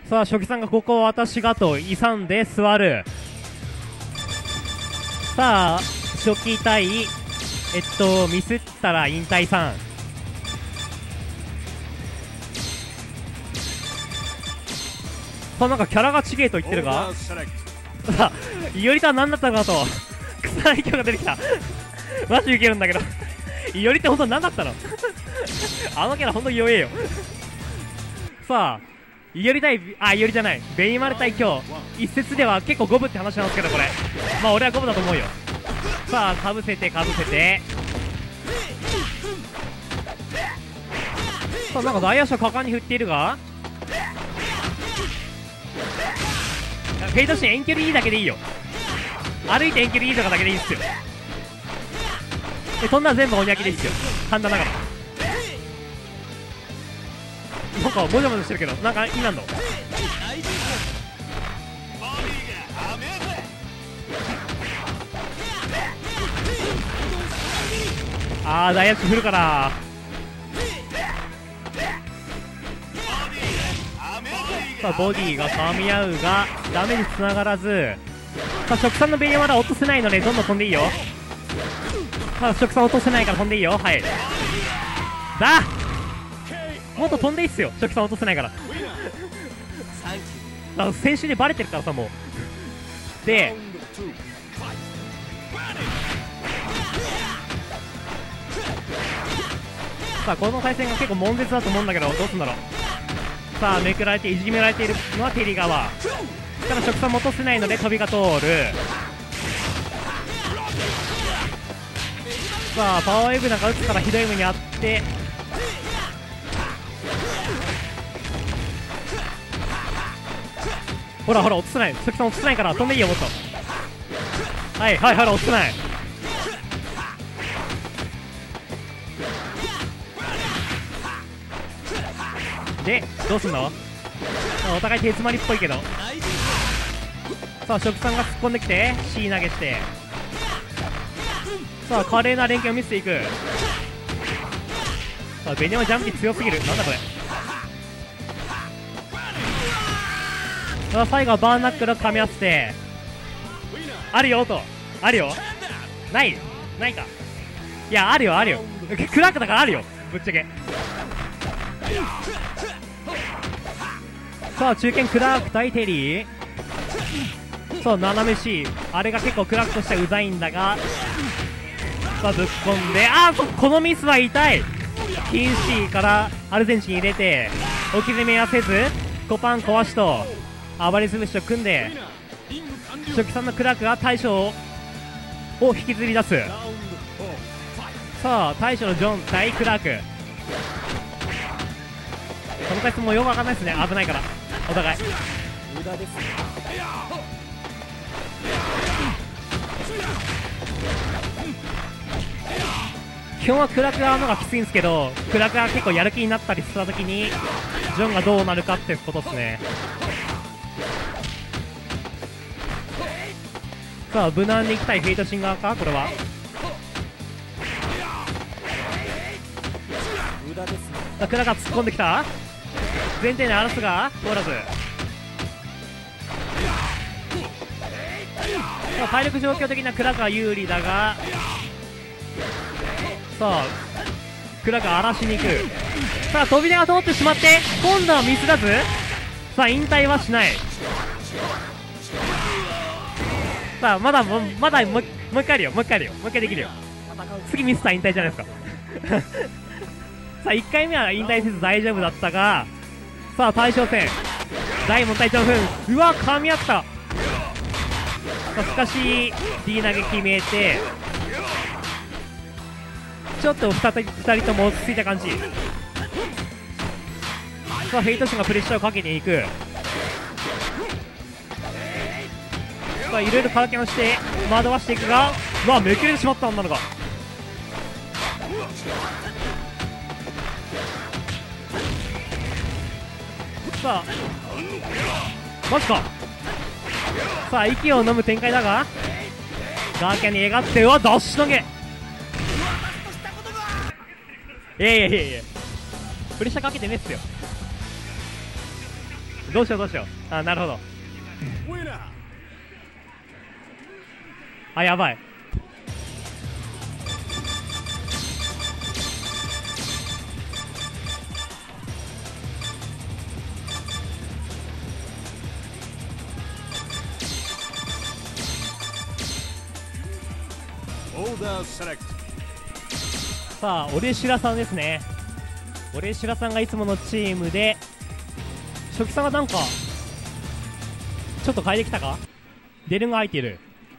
さあ初期さんがここ私がと勇んで座る。さあ初期対ミスったら引退さん。さあなんかキャラがちげえと言ってるが、さあいおりとは何だったのかと草薙が出てきたマジウケるんだけどいおりって本当に何だったのあのキャラ本当に弱えよさあいおり対いおりじゃないベイマル対今日一説では結構五分って話なんですけど、これまあ俺は五分だと思うよ。さあかぶせてかぶせて、さあなんか大足を果敢に振っているが、フェイトシーン遠距離いいだけでいいよ。歩いて遠距離いいとかだけでいいっすよ。そんな全部鬼焼きですよ、簡単ながら。なんかもじゃもじゃしてるけど、なんかいいなんだ。大足振るから。さあボディが噛み合うがダメにつながらず、さあ食さんのベイはまだ落とせないのでどんどん飛んでいいよ。さあ食さん落とせないから飛んでいいよ。はいだ、もっと飛んでいいっすよ、食さん落とせないから先週でバレてるからさ、もうでさあこの対戦が結構悶絶だと思うんだけど、どうすんだろう。さあめくられていじめられているのはテリ側。ただ食さんも落とせないので飛びが通る。さあパワーウェーブなんか打つからひどい目にあって、ほらほら落とせない、食さん落とせないから飛んでいいよ、もっと。はいはいはい、落とせない。でどうすんの。お互い手詰まりっぽいけど、さあ食さんが突っ込んできて C 投げして、さあ華麗な連携を見せていく。さあベニヤマジャンプ強すぎる、なんだこれ。さあ最後はバーナックルを噛み合わせて、あるよと、あるよ、ないか、いやあるよあるよクラークだからあるよ、ぶっちゃけ。さあ中堅クラーク対テリー。そう斜め C、 あれが結構クラークとしてはうざいんだが、さあぶっ込んで、このミスは痛い。金 C からアルゼンチン入れて置き攻めはせずコパン壊しと暴れ潰しと組んで、初期さんのクラークが大将を引きずり出す。さあ大将のジョン対クラーク、この対戦もよくわかんないですね、危ないからお互い。無駄ですね。基本はクラク側のがきついんですけど、クラクが結構やる気になったりしたときにジョンがどうなるかってことですね。さあ無難にいきたいフェイトシンガーか、これは。無駄ですね。クラが突っ込んできた、前提に荒らすが通らず。さあ体力状況的なクラが有利だが、さあクラが荒らしに行く。さあ飛び出が通ってしまって今度はミスらず、さあ引退はしない。さあまだもう一回あるよ、もう一回できるよ。次ミスったら引退じゃないですかさあ1回目は引退せず大丈夫だったが、さあ大将戦大門隊長分、うわ噛み合った。さあしかし D 投げ決めて、ちょっと2人とも落ち着いた感じ。さあフェイトシンがプレッシャーをかけていく。さあいろいろ体験をして惑わしていくが、うわめくれてしまったんだのか。さあマジか。さあ息を飲む展開だが、ガーキャに描って、うわダッシュ投げ。いやプレッシャーかけてねっすよ。 どうしようどうしよう。あ、なるほど。あ、やばい。さあ、オレシュラさんですね。オレシュラさんがいつものチームで、初期さんがなんかちょっと変えてきたか。デルンが空いてる。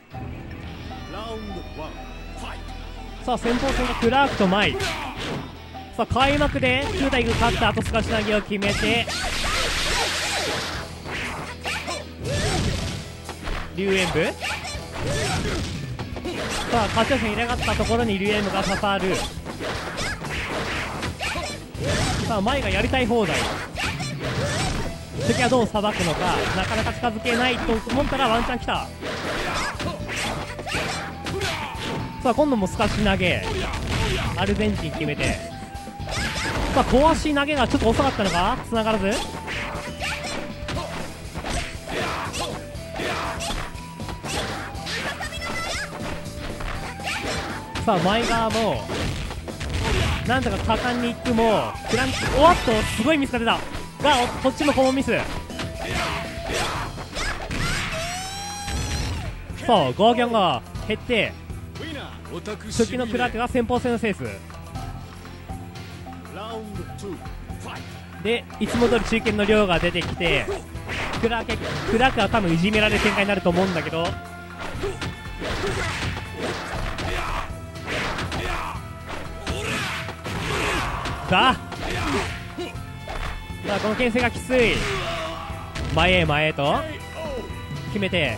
さあ、先鋒戦がクラークとマイ。さあ、開幕で9対9勝った後、スカシ投げを決めて龍炎部。さあ、勝ち点入れがったところに龍炎部が刺さる。さあ、マイがやりたい放題。敵はどうさばくのか。なかなか近づけないと思ったらワンチャン来た。さあ、今度もスカシ投げ。アルゼンチン決めて。さあ、小足投げがちょっと遅かったのか、繋がらず。さあ、前側もなんとか果敢にいくもクランチ、おっとすごいミスが出たが、こっちもコモンミス。さあ、ガーギャンが減って初期のクラークが先鋒戦のセースで、いつも通り中堅の量が出てきて、クラークは多分いじめられる展開になると思うんだけど、さあ、この牽制がきつい。前へ前へと決めて、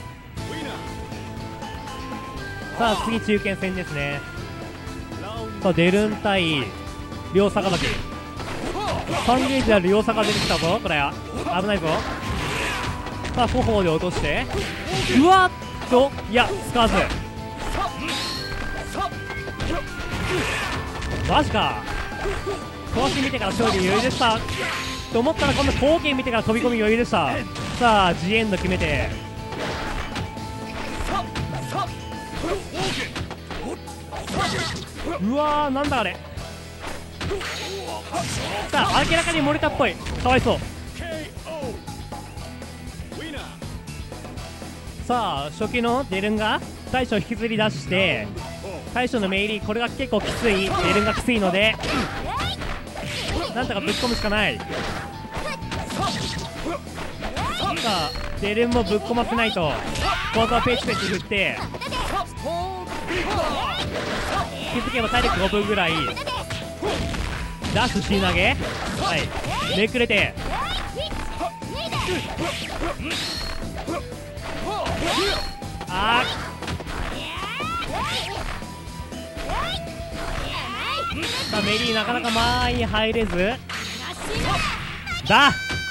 さあ次中堅戦ですね。さあ、デルン対両坂崎。3ゲージである両坂出てきたぞ。これ危ないぞ。さあ、後方で落として、うわっと、いや使わず。マジか。公式見てから勝利余裕でしたと思ったら、今度後継見てから飛び込み余裕でした。さあ、ジエンド決めて、うわー、なんだあれ。さあ、明らかにモルタっぽい。かわいそう。さあ、初期のデルンが大将を引きずり出して、大将のメイリー、これが結構きつい。デルンがきついのでなんとかぶっ込むしかない。さあ、デルンもぶっ込ませないと。コートはペチペチ振って、気づけば体力5分ぐらい。ダッシュ C 投げ、はい、めくれて、あー、さあ、メリーなかなか前に入れずだ。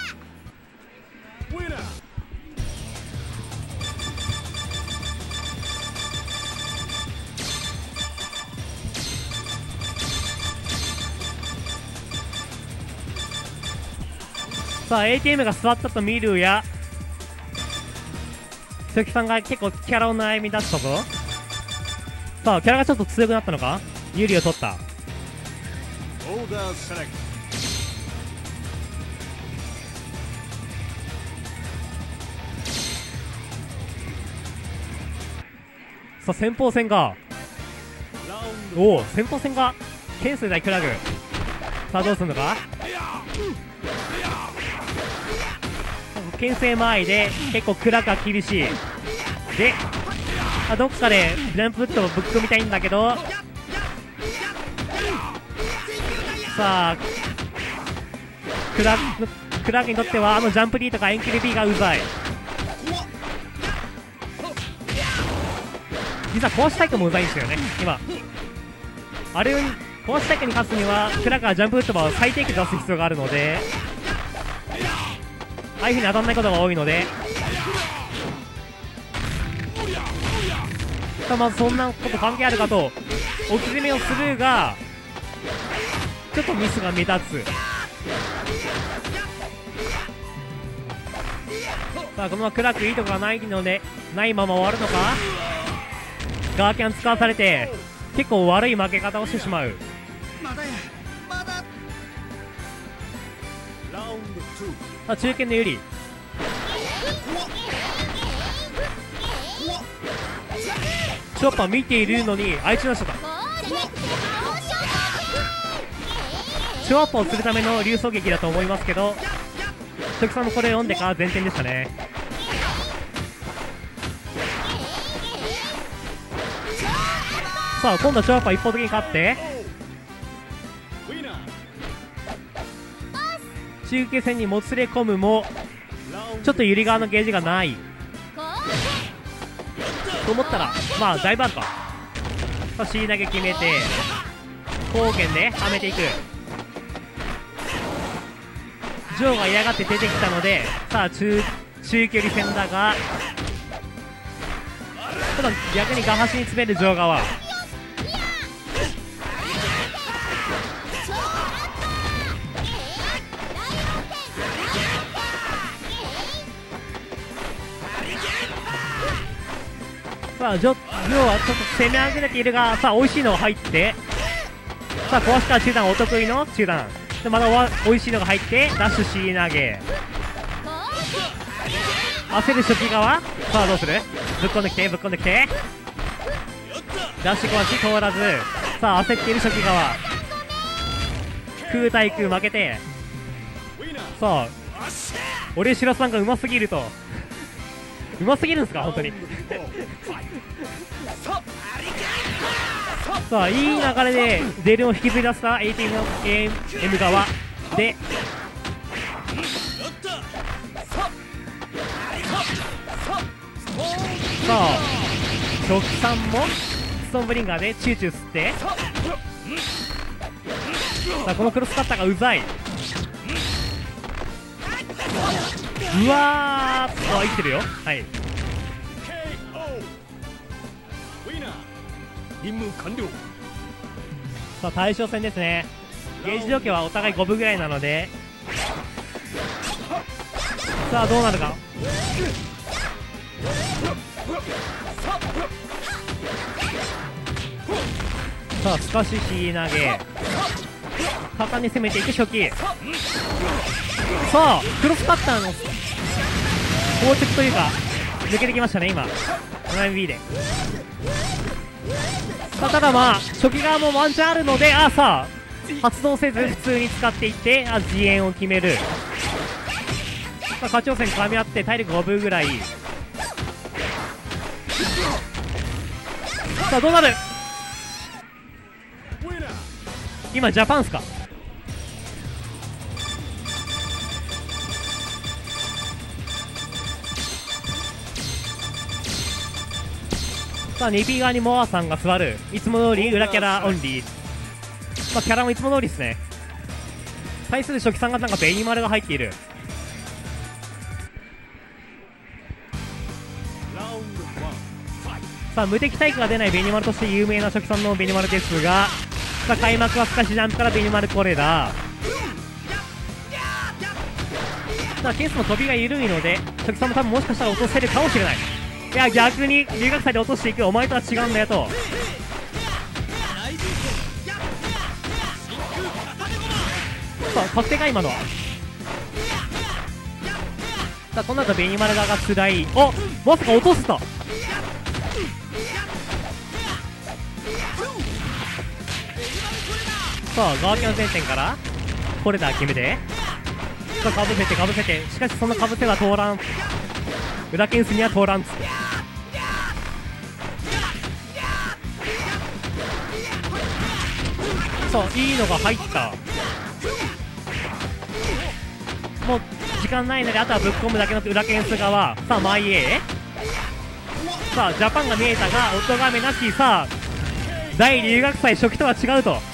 さあ、 ATM が座ったと見るや、鈴木さんが結構キャラを悩み出したぞ。さあ、キャラがちょっと強くなったのか、有利を取った。さあ、先鋒戦が、おお、先鋒戦がケンス対クラグ。さあ、どうするのか。牽制前で結構クラグが厳しい。で、どっかでジャンプフットをぶっ込みたいんだけど、さあ、クラークにとってはあのジャンプ D とかエンキル B がうざい。実は壊しタイプもうざいんですよね、今。あれを壊しタイプに勝つにはクラークはジャンプフットバーを最低限出す必要があるので、ああいう風に当たらないことが多いので、さあ、まずそんなこと関係あるかと置き攻めをするが、ちょっとミスが目立つ。 さあこのまま暗くいいとこがないのでないまま終わるのか。ガーキャン使わされて結構悪い負け方をしてしまう。さあ中堅の有利。チョッパー見ているのにあいつの人だ。チョッパーをするための流走劇だと思いますけど、初期さんもこれ読んでから前転でしたね。さあ今度はチョッパー一方的に勝って中継戦にもつれ込むもちょっとゆり側のゲージがないと思ったら、まあだいぶあるか。さあ C 投げ決めて光剣ではめていく。ジョーが嫌がって出てきたので、さあ中距離戦だが、ただ逆にガハシに詰めるジョー側。さあジョーはちょっと攻め上げているが、さあ美味しいのが入って、さあ壊した中段、お得意の中段でまた美味しいのが入ってダッシュ C 投げ、焦る初期側。さあどうする。ぶっこんできてぶっこんできてダッシュ壊し通らず。さあ焦っている初期側、空対空負けて、さあ俺白さんがうますぎるとうますぎるんですか本当にさあいい流れでデルを引きずり出した ATM の AM 側で、さあ初期さんもストーンブリンガーでチューチュー吸って、さあこのクロスカッターがうざい。うわーっと生きてるよ。はい、 任務完了。 さあ対象戦ですね。ゲージ状況はお互い5分ぐらいなので、さあどうなるか。さあすかし C 投げ、果敢に攻めていく初期。さあクロスカッターの硬直というか抜けてきましたね今 7MB で。さあただまあ初期側もワンチャンあるので、さあ発動せず普通に使っていって自演を決める。さあ下長戦噛み合って体力5分ぐらい。さあどうなる。今ジャパンっすか。さあ 2P 側にモアさんが座る。いつも通り裏キャラオンリー。まあキャラもいつも通りですね。対する初期さんがなんかベニマルが入っている。さあ無敵タイプが出ないベニマルとして有名な初期さんのベニマルですが、さあ開幕はスカシジャンプからベニマルコレだ。さあケースの飛びが緩いので初期さんも多分もしかしたら落とせるかもしれない。いや逆に留学祭で落としていく。お前とは違うんだよと。さあ確定か今のは。さあこの後ベニマル側が辛い。おまさか落とせた。さあガーキャン前転からコレダー決めて、さあかぶせてかぶせて、しかしそのかぶせは通らん。裏ケンスには通らん。さあいいのが入った。もう時間ないのであとはぶっ込むだけの裏ケンス側。さあ前へ。さあジャパンが見えたが音がめなし。さあ大留学祭初期とは違うと。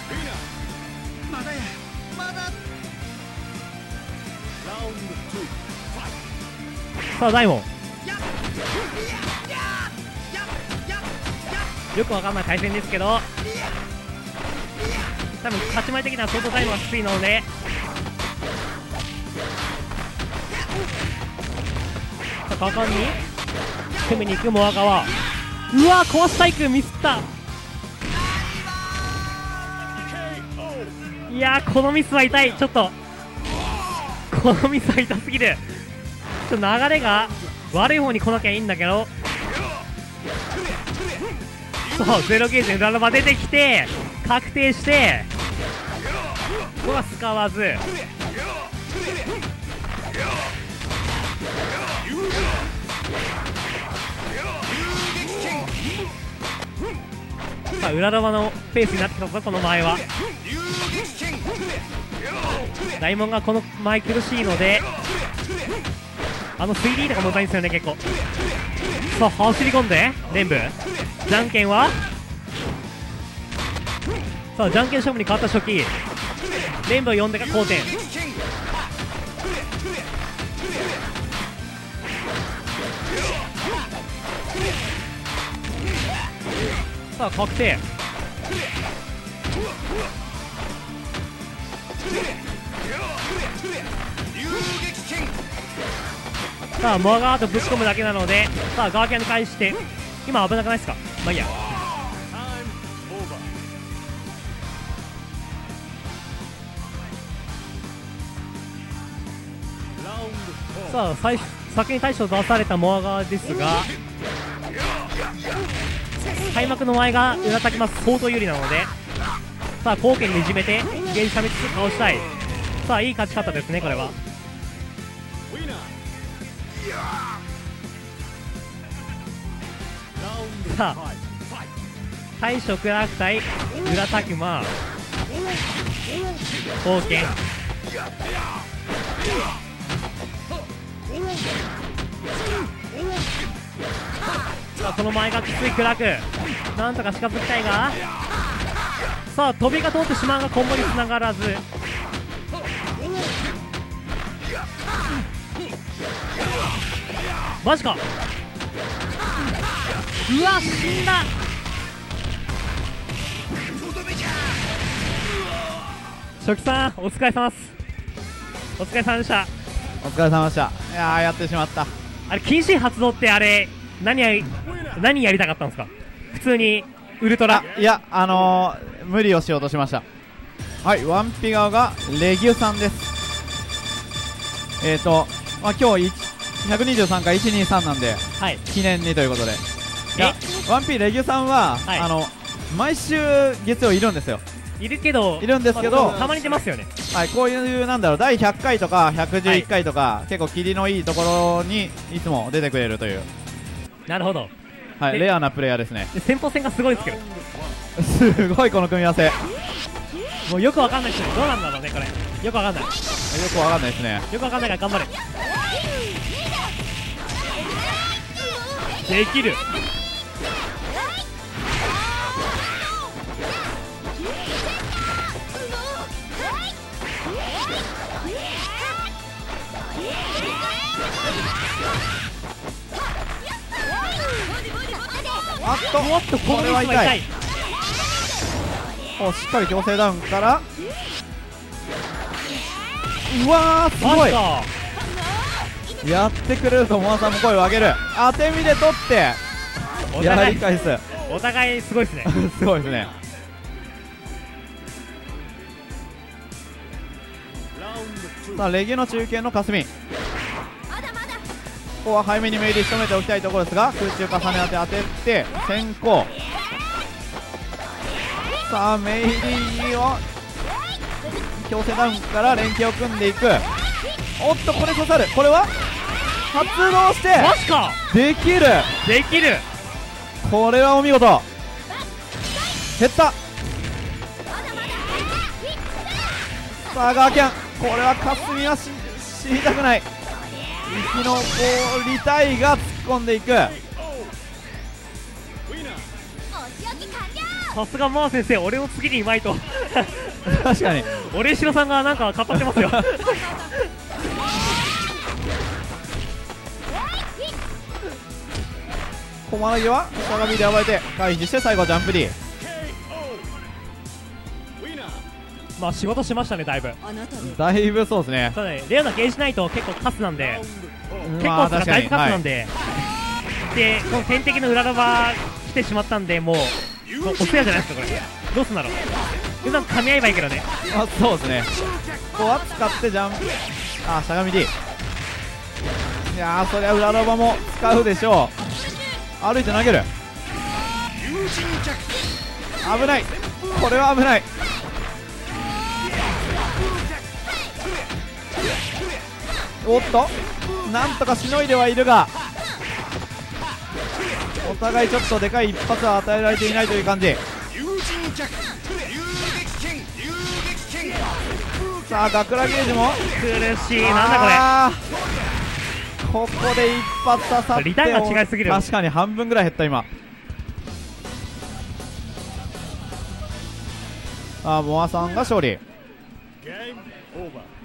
さあ大門よくわかんない対戦ですけど、多分勝ち前的には相当タイムがきついので、 果敢に組みに行くモアカは、うわー、壊し対空ミスった。いやー、このミスは痛い。ちょっとこのミスは痛すぎる。ちょっと流れが悪い方に来なきゃいいんだけど、そう、ゼロゲージで裏の場出てきて確定して、ここは使わず、さあ裏玉のペースになってきたぞ。この前は大門がこの前苦しいので、3D とかもたいんですよね、結構。さあ走り込んで連部じゃんけんは、さあじゃんけん勝負に変わった初期、連部を呼んでが好転。さあ確定。さあモアがあとぶっ込むだけなので、さあガーキャンに返して、今危なくないですか。まあいいや。さあ先に大将出されたモアガーですが、開幕の前が裏たきます相当有利なので、さあ後継にいじめてゲージ溜めつつ倒したい。さあいい勝ち方ですねこれは。さあ大将クラーク対裏たくま後継、さあこの前がきついクラーク、なんとか近づきたいが、さあ飛びが通ってしまうがコンボにつながらず、マジか、うわ死んだ。初期さんお疲れ様です。お疲れ様でした。 お疲れ様でした。いやーやってしまった。 あれ禁止発動ってあれ何やりたかったんですか。普通にウルトラ。 いや無理をしようとしました。はい、ワンピ側がレギュさんです。今日123か123なんで、 はい、 記念にということで。いやワンピレギュさんは、はい、毎週月曜いるんですよ。いるんですけど、 たまに出ますよね。 はい、こういうなんだろう、第100回とか111回とか、はい、結構霧のいいところにいつも出てくれるという。 なるほど。 はい、レアなプレイヤーですね。 で先鋒戦がすごいですけど、 すごいこの組み合わせ。 もうよくわかんないですね。どうなんだろうねこれ。よくわかんない。 よくわかんないですね。 よくわかんないから頑張れ。できる。 あっとこれは痛い。おしっかり強制ダウンから、うわーすごい。やってくれるとモアさんも声を上げる。当て身で取ってやり返す。 お互いすごいですね。 すごいですね。さあレギュの中堅の霞、ここは早めにメイリー仕留めておきたいところですが、空中重ね当てて先行。さあメイリーを強制ダウンから連携を組んでいく。おっとこれ刺さる。これは発動してマジかできる。これはお見事。減った。さあガーキャン、これは霞は死にたくない。生き残りたいが突っ込んでいく。 さすがマー先生、俺の次にうまいと。 確かに俺城さんがなんか語ってますよ。 駒投げはしゃがみで暴れて回避して最後ジャンプ D。 まあ仕事しましたね。だいぶそうですね。 ただね、レオナゲージないと結構カスなんで、 結構だいぶ勝つなんで、でこの天敵の裏ラバ来てしまったんで、もうお世話じゃないですかこれ。どうすんだろう。うまく噛み合えばいいけどね。 そうですね。ここは使ってジャンプ、しゃがみ D。 いやそりゃ裏ラバも使うでしょう。歩いて投げる。危ない、これは危ない。おっとなんとかしのいではいるが、お互いちょっとでかい一発は与えられていないという感じ。さあガクラゲージも苦しい。なんだこれ、ここで一発刺さってリターンが違いすぎる。 確かに半分ぐらい減った今。モアさんが勝利。